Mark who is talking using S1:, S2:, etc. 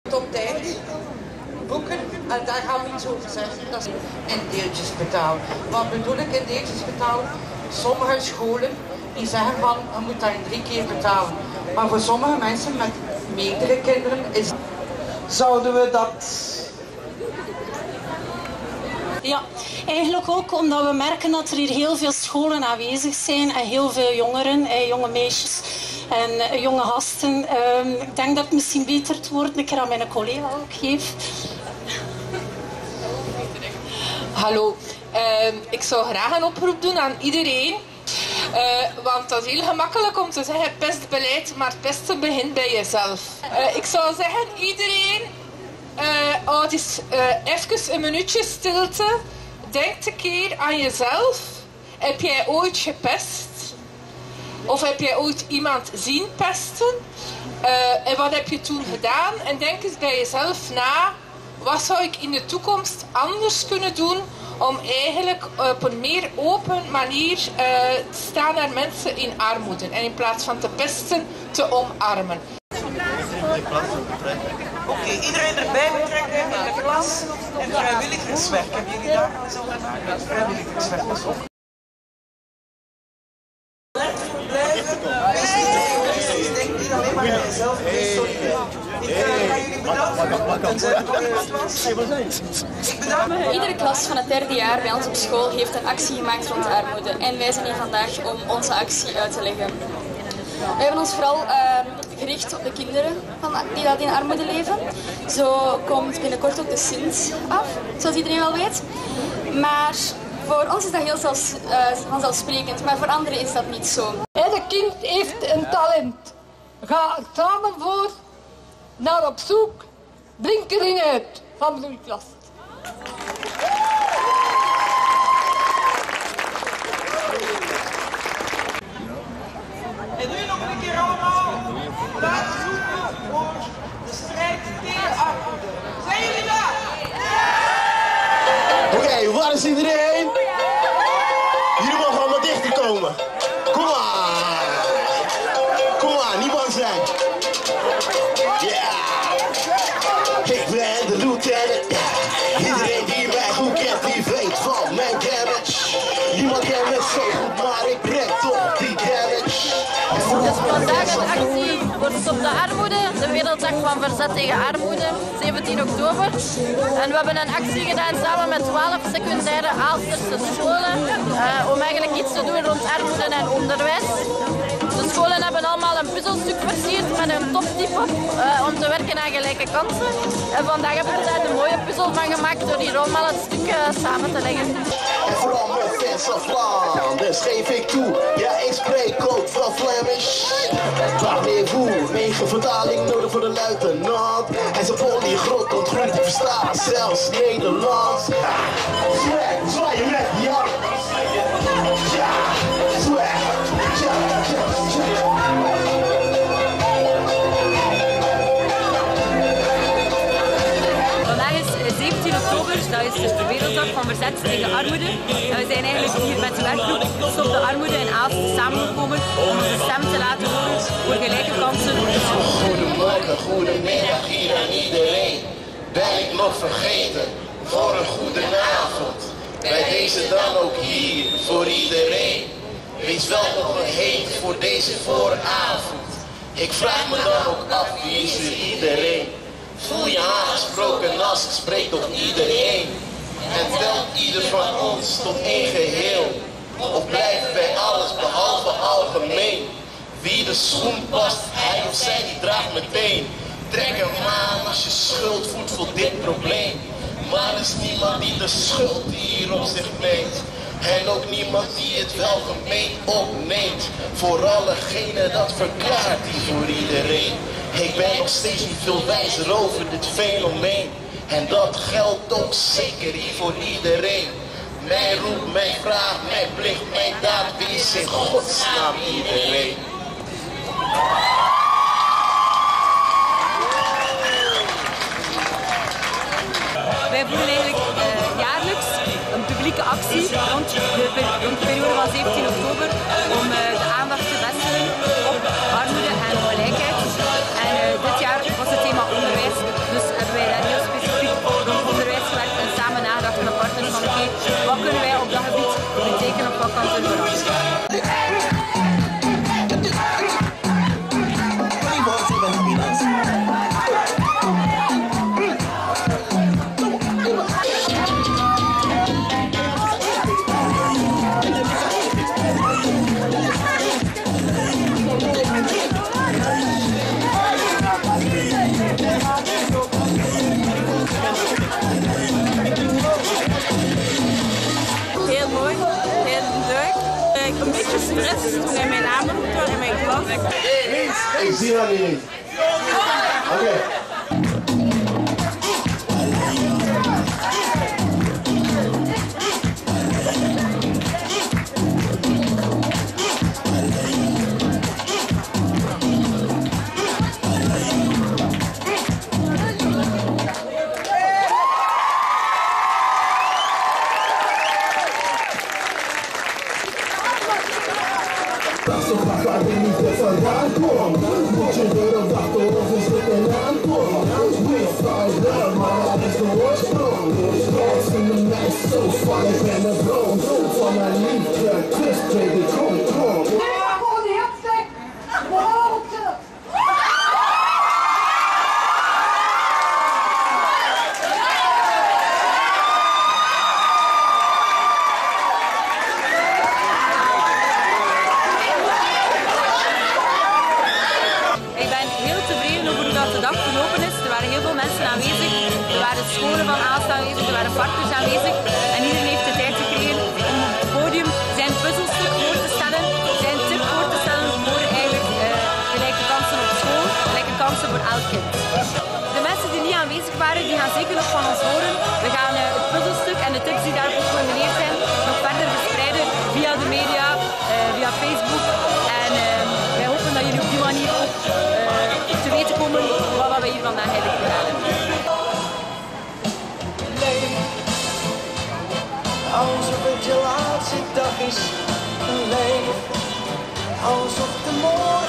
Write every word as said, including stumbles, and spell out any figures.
S1: Op tijd boeken, en daar gaan we iets over zeggen, dat is in deeltjes betalen. Wat bedoel ik in deeltjes betalen? Sommige scholen die zeggen van, je moet dat in drie keer betalen. Maar voor sommige mensen met meerdere kinderen is... Zouden we dat...
S2: Ja, eigenlijk ook omdat we merken dat er hier heel veel scholen aanwezig zijn en heel veel jongeren, eh, jonge meisjes en eh, jonge gasten. Uh, ik denk dat ik misschien beter het woord een keer aan mijn collega ook geef.
S3: Hallo, uh, ik zou graag een oproep doen aan iedereen. Uh, want dat is heel gemakkelijk om te zeggen pestbeleid, maar pesten begint bij jezelf. Uh, ik zou zeggen, iedereen, uh, houd eens uh, even een minuutje stilte. Denk een keer aan jezelf. Heb jij ooit gepest? Of heb jij ooit iemand zien pesten? Uh, en wat heb je toen gedaan? En denk eens bij jezelf na, wat zou ik in de toekomst anders kunnen doen om eigenlijk op een meer open manier uh, te staan naar mensen in armoede en in plaats van te pesten, te omarmen.
S1: Oké, okay, iedereen erbij betrekken in de klas en vrijwilligerswerk. Hebben jullie daar al eens over nagedacht? Vrijwilligerswerk is ook. Blijven, wees denk niet alleen maar aan jezelf, wees solidair. Ik ga jullie bedanken.
S4: Iedere klas van het derde jaar bij ons op school heeft een actie gemaakt rond armoede. En wij zijn hier vandaag om onze actie uit te leggen. We hebben ons vooral uh, gericht op de kinderen van, die dat in armoede leven. Zo komt binnenkort ook de Sint af, zoals iedereen wel weet. Maar voor ons is dat heel zelfs, uh, vanzelfsprekend, maar voor anderen is dat niet zo.
S5: Ieder kind heeft een talent. Ga er samen voor, naar op zoek, blink erin uit van bloeiklas.
S1: En nu nog een keer allemaal laten zoeken voor de strijd tegen armoede. Zijn jullie daar?
S6: Oké, okay, waar is iedereen? Jullie mogen allemaal dichter komen. Kom maar. Kom maar, niet bang zijn. Ja. Yeah. Ik ben de lieutenant. Iedereen die mij goed kent, die weet van mijn damage. Niemand kent me zo goed, maar ik breng toch die damage.
S7: Dus vandaag een actie voor Stop de Armoede, de Werelddag van Verzet tegen Armoede, zeventien oktober. En we hebben een actie gedaan samen met twaalf secundaire Aalsterse scholen uh, om eigenlijk iets te doen rond armoede en onderwijs. De scholen hebben allemaal een puzzelstuk versierd met een toptype uh, om te werken aan gelijke kansen. En vandaag hebben we daar een mooie puzzel van gemaakt door hier allemaal het stuk uh, samen te leggen.
S6: En vooral mijn fans of Flanders geef ik toe, ja ik spreek ook van Flemish. Parlez-vous, negen vertaling nodig voor de luitenant. Hij is een polygrot, ontgroeid, ik versta zelfs Nederlands. Swag, zwaai je met die hand. Ja, swag, ja, ja, ja.
S7: Vandaag is zeventien oktober, dat is de Werelddag van Verzet tegen Armoede. En we zijn eigenlijk hier met de werkgroep Stop de Armoede in Aalst samengekomen om onze stem te laten horen voor gelijke kansen.
S6: Goedemorgen, goedemiddag hier aan iedereen. Ben ik nog vergeten voor een goede avond. Bij deze dan ook hier voor iedereen. Wees welkom heet voor deze vooravond. Ik vraag me dan ook af, wie is er iedereen? Voel je aangesproken als ik spreek tot iedereen. En telt ieder van ons tot één geheel. Of blijven wij alles behalve algemeen? Wie de schoen past, hij of zij die draagt meteen. Trek hem aan als je schuld voelt voor dit probleem. Maar er is niemand die de schuld hier op zich neemt. En ook niemand die het welgemeend opneemt. Voor allegene dat verklaart die voor iedereen. Ik ben nog steeds niet veel wijzer over dit fenomeen. En dat geldt ook zeker hier voor iedereen. Mijn roep, mijn vraag, mijn plicht, mijn daad. Wie is in godsnaam iedereen?
S7: Wij voeren eigenlijk uh, jaarlijks een publieke actie rond de, rond de periode van zeventien oktober om uh, de aandacht te vestigen op armoede en ongelijkheid. En uh, dit jaar was het thema onderwijs. Dus eigenlijk.
S6: Ik zie dat niet. Oké. Okay.
S7: Scholen van Aalst aanwezig, er waren partners aanwezig en iedereen heeft de tijd gekregen om op het podium zijn puzzelstuk voor te stellen, zijn tip voor te stellen voor eigenlijk uh, gelijke kansen op school, gelijke kansen voor elk kind. De mensen die niet aanwezig waren, die gaan zeker nog van ons horen. We gaan uh, het puzzelstuk en de tips die daarop geformuleerd zijn nog verder verspreiden via de media, uh, via Facebook en uh, wij hopen dat jullie op die manier ook uh, te weten komen wat we hier vandaag eigenlijk gedaan hebben.
S8: Alsof het je laatste dag is, leef alsof de morgen